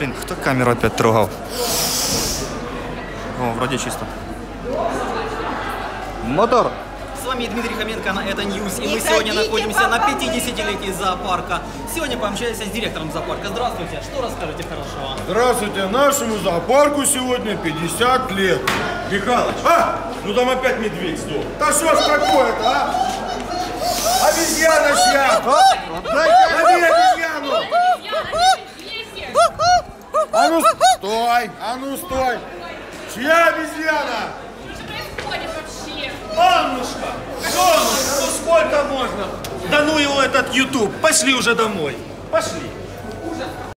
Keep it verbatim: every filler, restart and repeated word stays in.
Блин, кто камеру опять трогал? О, вроде чисто. Мотор! С вами Дмитрий Хоменко на Это Ньюс, и Не мы сегодня ходите находимся по на полу. пятидесятилетии зоопарка. Сегодня пообщаемся с директором зоопарка. Здравствуйте, что расскажете хорошего? Здравствуйте, нашему зоопарку сегодня пятьдесят лет. Михалыч, а? Ну там опять медведь сдох. Да что ж такое-то, а? Обезьяна чья? Лови обезьяну! А ну стой, а ну стой! Чья обезьяна? Аннушка! Донушка, ну сколько можно? Да ну его этот YouTube, пошли уже домой. Пошли.